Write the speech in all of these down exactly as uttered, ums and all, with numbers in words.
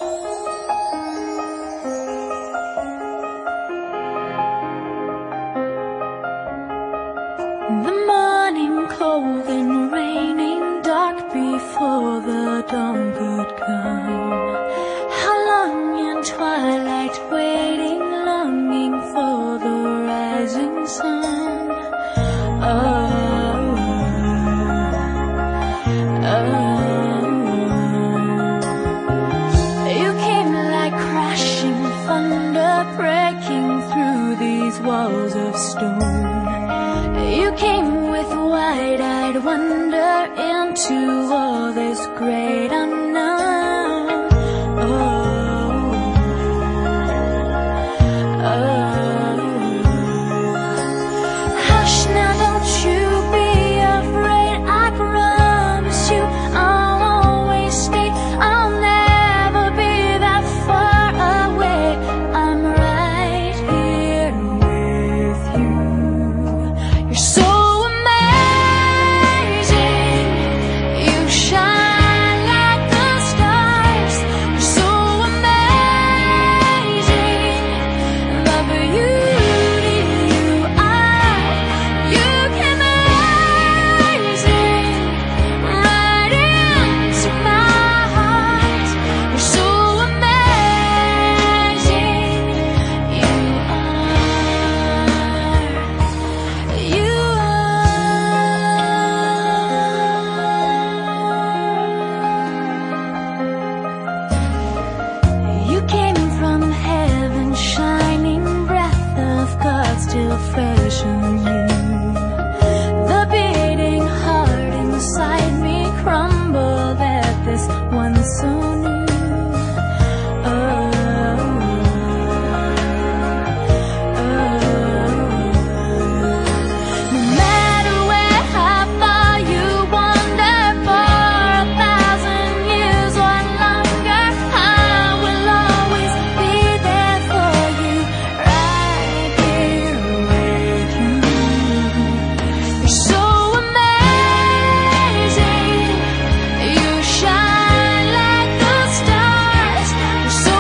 The morning cold and raining, dark before the dawn could come. How long in twilight waiting, longing for the rising sun. Oh, oh, you came like crashing thunder, breaking through these walls of stone. You came with wide-eyed wonder into all this great unknown. Oh, oh. Hush now, don't you be afraid. I promise you I'll always stay. I'll never be that far away. I'm right here with you. You're so amazing. You shine like the stars. You're so amazing. The beauty you are. You came rising right into my heart. You're so amazing. You are. You are. You came from heaven, shining breath of God still fresh in you. The beating heart inside me crumbled at this one so new. Oh, oh. No matter where, how far you wander for a thousand years or longer, I will always be there for you, right here with you. You're so amazing. You shine like the stars. You're so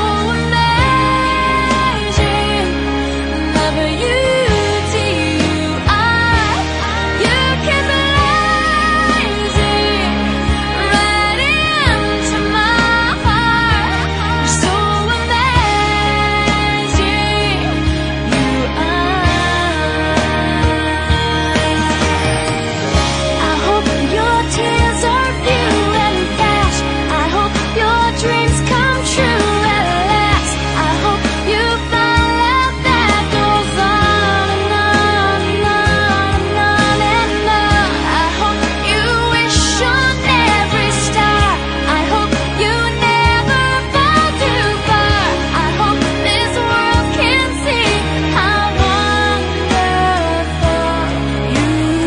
amazing. The beauty you are. You came rising right into my heart. You're so amazing. You are. I hope your tears are few and fast. I hope your dreams come true at last. I hope you find love that goes on and on and on and on and on. I hope you wish on every star. I hope you never fall too far. I hope this world can see how wonderful you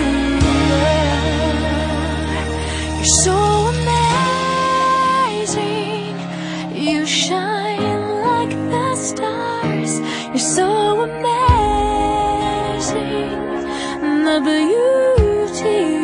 are. You're so amazing. You shine like the stars. You're so amazing. The beauty